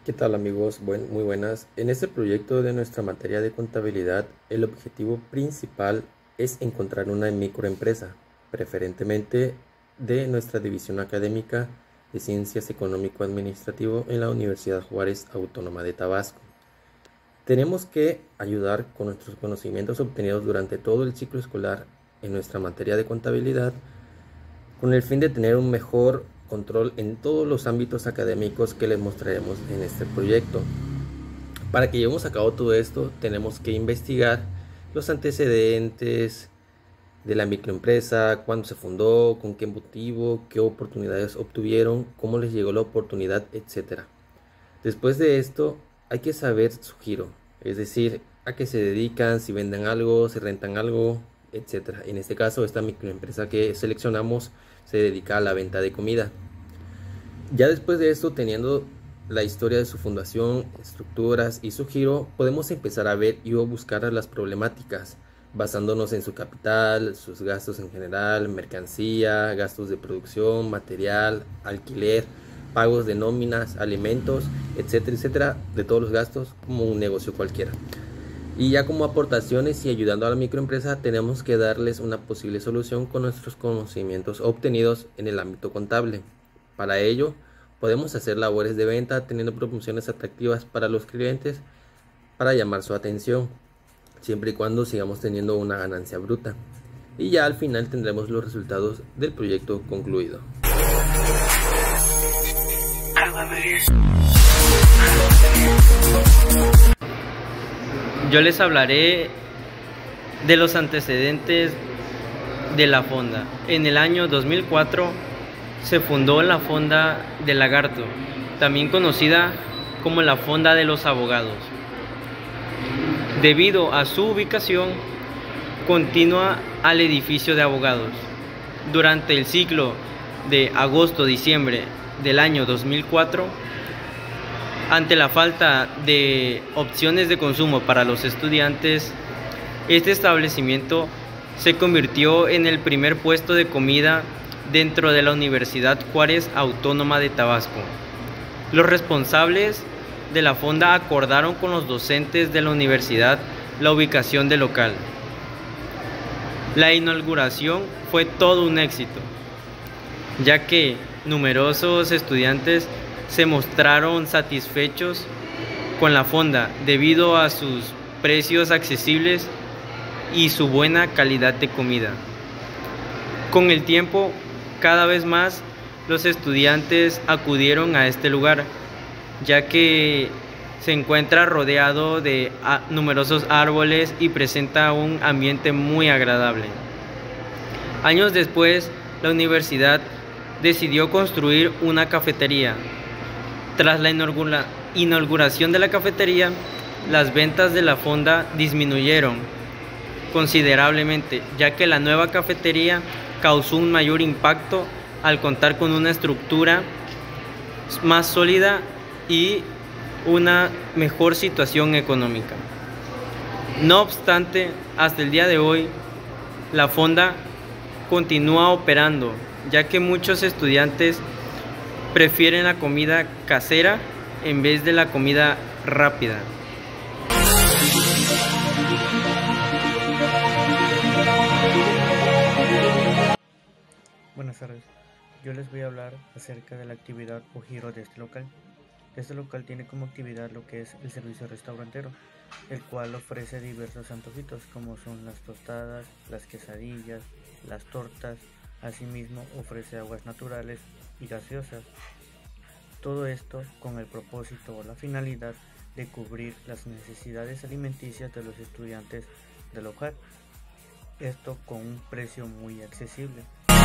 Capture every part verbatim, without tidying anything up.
¿Qué tal amigos? Buen- muy buenas. En este proyecto de nuestra materia de contabilidad, el objetivo principal es encontrar una microempresa, preferentemente de nuestra división académica de Ciencias Económico-Administrativo en la Universidad Juárez Autónoma de Tabasco. Tenemos que ayudar con nuestros conocimientos obtenidos durante todo el ciclo escolar en nuestra materia de contabilidad con el fin de tener un mejor control en todos los ámbitos académicos que les mostraremos en este proyecto. Para que llevemos a cabo todo esto, tenemos que investigar los antecedentes de la microempresa, cuándo se fundó, con qué motivo, qué oportunidades obtuvieron, cómo les llegó la oportunidad, etcétera. Después de esto, hay que saber su giro, es decir, a qué se dedican, si venden algo, si rentan algo, etcétera. En este caso, esta microempresa que seleccionamos se dedica a la venta de comida. Ya después de esto, teniendo la historia de su fundación, estructuras y su giro, podemos empezar a ver y o buscar las problemáticas, basándonos en su capital, sus gastos en general, mercancía, gastos de producción, material, alquiler, pagos de nóminas, alimentos, etcétera, etcétera, de todos los gastos, como un negocio cualquiera. Y ya como aportaciones y ayudando a la microempresa, tenemos que darles una posible solución con nuestros conocimientos obtenidos en el ámbito contable. Para ello, podemos hacer labores de venta teniendo promociones atractivas para los clientes para llamar su atención, siempre y cuando sigamos teniendo una ganancia bruta. Y ya al final tendremos los resultados del proyecto concluido. Yo les hablaré de los antecedentes de la fonda. En el año dos mil cuatro se fundó la Fonda del Lagarto, también conocida como la Fonda de los Abogados, debido a su ubicación continua al edificio de abogados. Durante el ciclo de agosto-diciembre del año dos mil cuatro, ante la falta de opciones de consumo para los estudiantes, este establecimiento se convirtió en el primer puesto de comida dentro de la Universidad Juárez Autónoma de Tabasco. Los responsables de la fonda acordaron con los docentes de la universidad la ubicación del local. La inauguración fue todo un éxito, ya que numerosos estudiantes se mostraron satisfechos con la fonda debido a sus precios accesibles y su buena calidad de comida. Con el tiempo, cada vez más los estudiantes acudieron a este lugar, ya que se encuentra rodeado de numerosos árboles y presenta un ambiente muy agradable. Años después, la universidad decidió construir una cafetería. Tras la inaugura- inauguración de la cafetería, las ventas de la fonda disminuyeron considerablemente, ya que la nueva cafetería causó un mayor impacto al contar con una estructura más sólida y una mejor situación económica. No obstante, hasta el día de hoy, la fonda continúa operando, ya que muchos estudiantes prefieren la comida casera en vez de la comida rápida. Buenas tardes, yo les voy a hablar acerca de la actividad o giro de este local. Este local tiene como actividad lo que es el servicio restaurantero, el cual ofrece diversos antojitos como son las tostadas, las quesadillas, las tortas, asimismo ofrece aguas naturales y gaseosas. Todo esto con el propósito o la finalidad de cubrir las necesidades alimenticias de los estudiantes del local, esto con un precio muy accesible.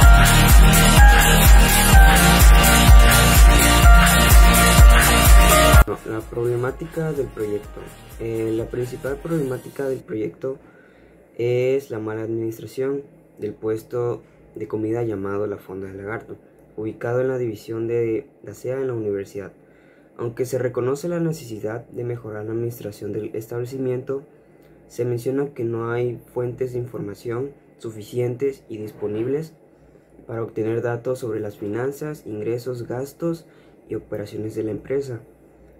La problemática del proyecto. Eh, la principal problemática del proyecto es la mala administración del puesto de comida llamado la Fonda del Lagarto, ubicado en la división de Gasea en la universidad. Aunque se reconoce la necesidad de mejorar la administración del establecimiento, se menciona que no hay fuentes de información suficientes y disponibles para obtener datos sobre las finanzas, ingresos, gastos y operaciones de la empresa.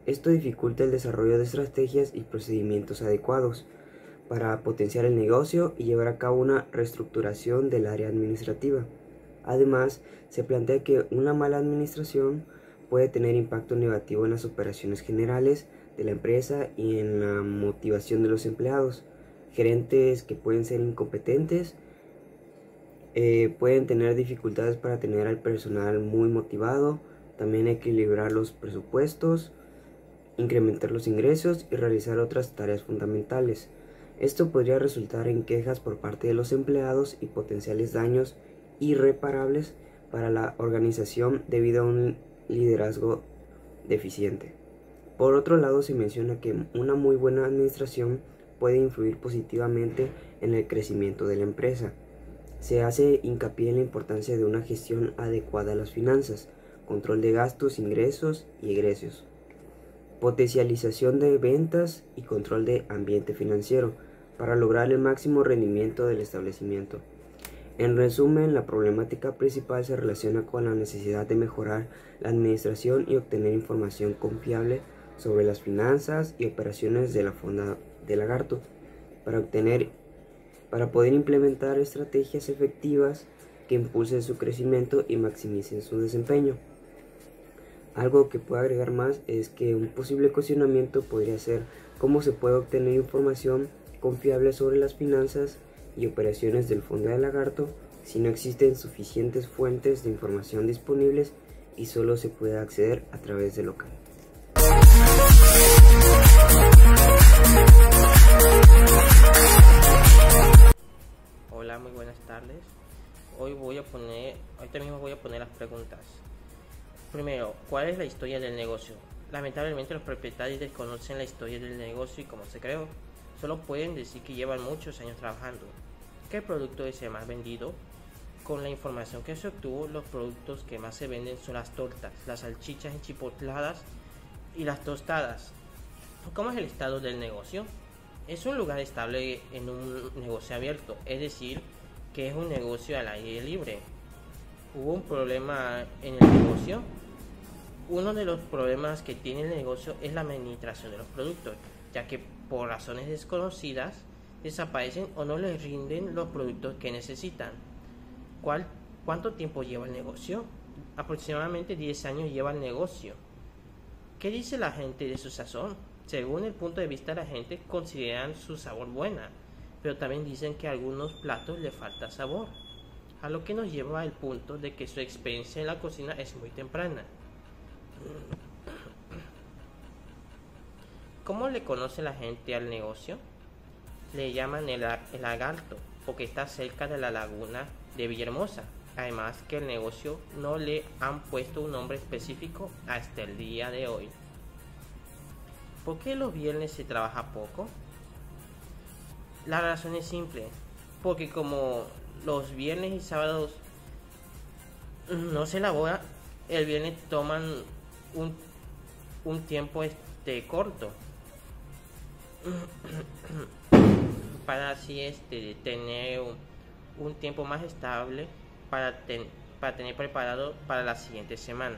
Esto dificulta el desarrollo de estrategias y procedimientos adecuados para potenciar el negocio y llevar a cabo una reestructuración del área administrativa. Además, se plantea que una mala administración puede tener impacto negativo en las operaciones generales de la empresa y en la motivación de los empleados. Gerentes que pueden ser incompetentes eh, pueden tener dificultades para tener al personal muy motivado, también equilibrar los presupuestos, incrementar los ingresos y realizar otras tareas fundamentales. Esto podría resultar en quejas por parte de los empleados y potenciales daños irreparables para la organización debido a un liderazgo deficiente. Por otro lado, se menciona que una muy buena administración puede influir positivamente en el crecimiento de la empresa. Se hace hincapié en la importancia de una gestión adecuada de las finanzas, control de gastos, ingresos y egresos, potencialización de ventas y control de ambiente financiero para lograr el máximo rendimiento del establecimiento. En resumen, la problemática principal se relaciona con la necesidad de mejorar la administración y obtener información confiable sobre las finanzas y operaciones de la Fonda de Lagarto para obtener para poder implementar estrategias efectivas que impulsen su crecimiento y maximicen su desempeño. Algo que puedo agregar más es que un posible cuestionamiento podría ser cómo se puede obtener información confiable sobre las finanzas y operaciones del Fondo de Lagarto si no existen suficientes fuentes de información disponibles y solo se puede acceder a través del local. Hola, muy buenas tardes. Hoy voy a poner, ahorita mismo voy a poner las preguntas. Primero, ¿cuál es la historia del negocio? Lamentablemente los propietarios desconocen la historia del negocio y cómo se creó. Solo pueden decir que llevan muchos años trabajando. ¿Qué producto es el más vendido? Con la información que se obtuvo, los productos que más se venden son las tortas, las salchichas enchipotladas y las tostadas. ¿Cómo es el estado del negocio? Es un lugar estable en un negocio abierto, es decir, que es un negocio al aire libre. ¿Hubo un problema en el negocio? Uno de los problemas que tiene el negocio es la administración de los productos, ya que por razones desconocidas desaparecen o no les rinden los productos que necesitan. ¿Cuál, ¿Cuánto tiempo lleva el negocio? Aproximadamente diez años lleva el negocio. ¿Qué dice la gente de su sazón? Según el punto de vista de la gente, consideran su sabor buena, pero también dicen que a algunos platos le falta sabor, a lo que nos lleva al punto de que su experiencia en la cocina es muy temprana. ¿Cómo le conoce la gente al negocio? Le llaman el, el Lagarto, porque está cerca de la laguna de Villahermosa. Además que el negocio no le han puesto un nombre específico hasta el día de hoy. ¿Por qué los viernes se trabaja poco? La razón es simple, porque como los viernes y sábados no se elabora, el viernes toman un, un tiempo este corto para así este tener un, un tiempo más estable para, ten, para tener preparado para la siguiente semana.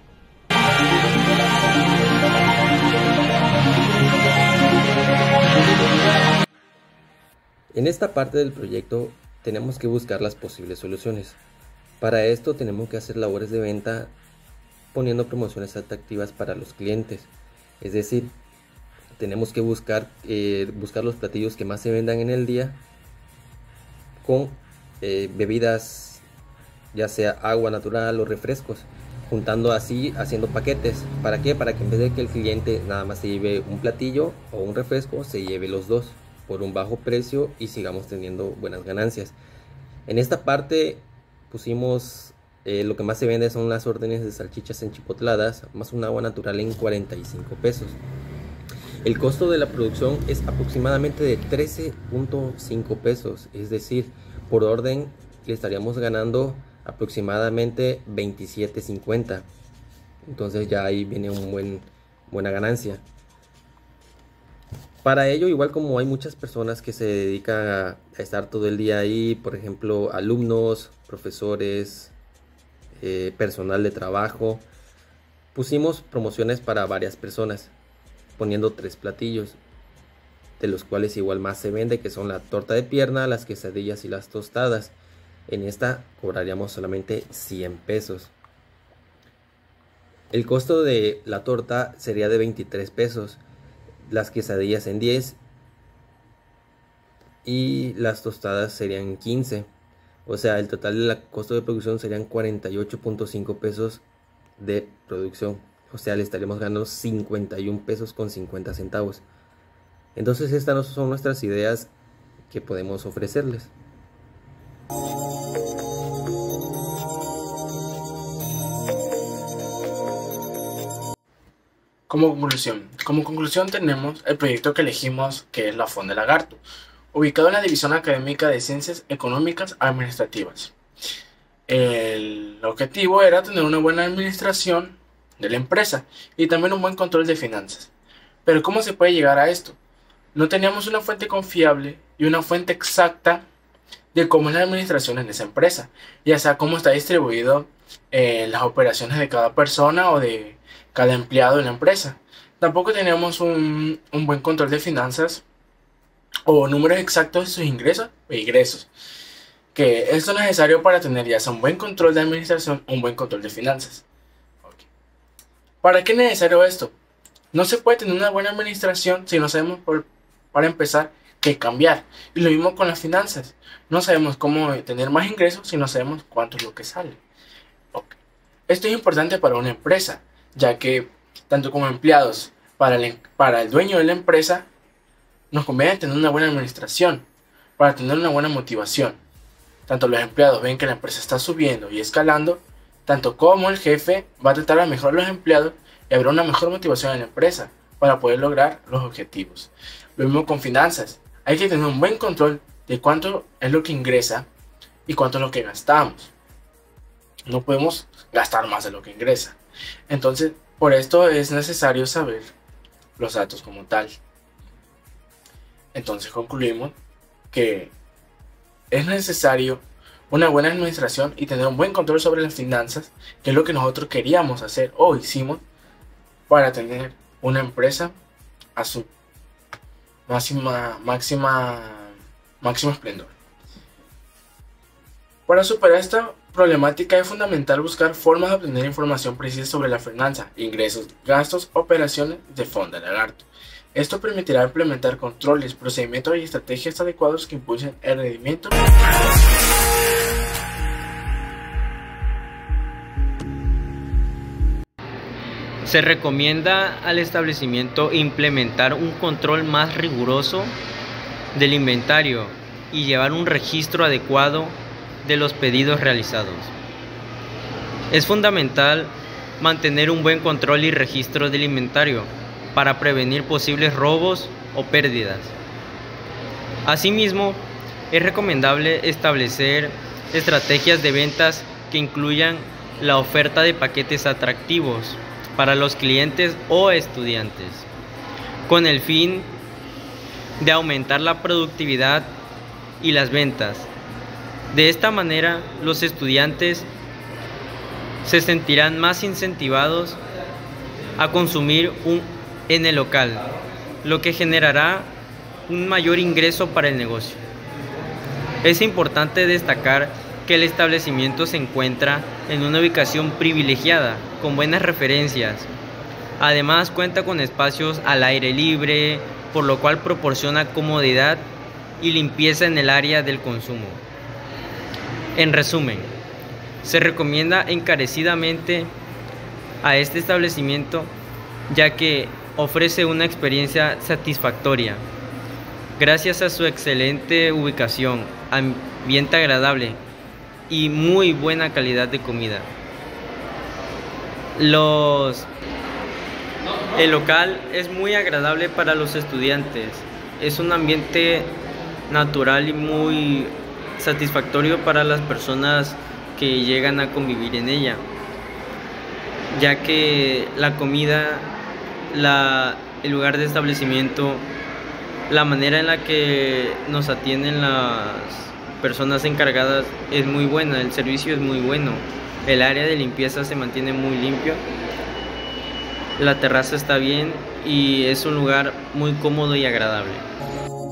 En esta parte del proyecto tenemos que buscar las posibles soluciones. Para esto tenemos que hacer labores de venta poniendo promociones atractivas para los clientes. Es decir, tenemos que buscar, eh, buscar los platillos que más se vendan en el día con eh, bebidas, ya sea agua natural o refrescos, juntando así, haciendo paquetes. ¿Para qué? Para que en vez de que el cliente nada más se lleve un platillo o un refresco, se lleve los dos por un bajo precio y sigamos teniendo buenas ganancias. En esta parte pusimos eh, lo que más se vende son las órdenes de salchichas enchipotladas más un agua natural en cuarenta y cinco pesos. El costo de la producción es aproximadamente de trece punto cinco pesos, es decir, por orden le estaríamos ganando aproximadamente veintisiete cincuenta. Entonces ya ahí viene una buen, buena ganancia. Para ello, igual como hay muchas personas que se dedican a, a estar todo el día ahí, por ejemplo, alumnos, profesores, eh, personal de trabajo, Pusimos promociones para varias personas, poniendo tres platillos, de los cuales igual más se vende, que son la torta de pierna, las quesadillas y las tostadas. En esta cobraríamos solamente cien pesos. El costo de la torta sería de veintitrés pesos, las quesadillas en diez y las tostadas serían quince. O sea, el total del costo de producción serían cuarenta y ocho punto cinco pesos de producción. O sea, le estaríamos ganando cincuenta y un pesos con cincuenta centavos. Entonces estas son nuestras ideas que podemos ofrecerles. Como conclusión, como conclusión tenemos el proyecto que elegimos, que es la Fonda Lagarto, ubicado en la División Académica de Ciencias Económicas Administrativas. El objetivo era tener una buena administración de la empresa y también un buen control de finanzas. Pero ¿cómo se puede llegar a esto? No teníamos una fuente confiable y una fuente exacta de cómo es la administración en esa empresa, ya sea cómo está distribuido eh, las operaciones de cada persona o de cada empleado en la empresa. Tampoco teníamos un, un buen control de finanzas o números exactos de sus ingresos e ingresos, que esto es necesario para tener ya sea un buen control de administración o un buen control de finanzas. Okay. ¿Para qué es necesario esto? No se puede tener una buena administración si no sabemos, por, para empezar, qué cambiar. Y lo mismo con las finanzas. No sabemos cómo tener más ingresos si no sabemos cuánto es lo que sale. Okay. Esto es importante para una empresa, ya que tanto como empleados, para el, para el dueño de la empresa, nos conviene tener una buena administración, para tener una buena motivación. Tanto los empleados ven que la empresa está subiendo y escalando, tanto como el jefe va a tratar a mejorar a los empleados y habrá una mejor motivación en la empresa para poder lograr los objetivos. Lo mismo con finanzas. Hay que tener un buen control de cuánto es lo que ingresa y cuánto es lo que gastamos. No podemos gastar más de lo que ingresa. Entonces, por esto es necesario saber los datos como tal. Entonces concluimos que es necesario una buena administración y tener un buen control sobre las finanzas, que es lo que nosotros queríamos hacer o hicimos para tener una empresa a su máxima, máxima, máximo esplendor. Para superar esta problemática es fundamental buscar formas de obtener información precisa sobre la finanza, ingresos, gastos, operaciones de Fonda Lagarto. Esto permitirá implementar controles, procedimientos y estrategias adecuados que impulsen el rendimiento. Se recomienda al establecimiento implementar un control más riguroso del inventario y llevar un registro adecuado de los pedidos realizados. Es fundamental mantener un buen control y registro del inventario para prevenir posibles robos o pérdidas. Asimismo, es recomendable establecer estrategias de ventas que incluyan la oferta de paquetes atractivos para los clientes o estudiantes, con el fin de aumentar la productividad y las ventas. De esta manera, los estudiantes se sentirán más incentivados a consumir un, en el local, lo que generará un mayor ingreso para el negocio. Es importante destacar que el establecimiento se encuentra en una ubicación privilegiada, con buenas referencias. Además, cuenta con espacios al aire libre, por lo cual proporciona comodidad y limpieza en el área del consumo. En resumen, se recomienda encarecidamente a este establecimiento, ya que ofrece una experiencia satisfactoria. Gracias a su excelente ubicación, ambiente agradable y muy buena calidad de comida. Los... El local es muy agradable para los estudiantes. Es un ambiente natural y muy satisfactorio para las personas que llegan a convivir en ella, ya que la comida, la, el lugar de establecimiento, la manera en la que nos atienden las personas encargadas es muy buena, el servicio es muy bueno, el área de limpieza se mantiene muy limpio la terraza está bien y es un lugar muy cómodo y agradable.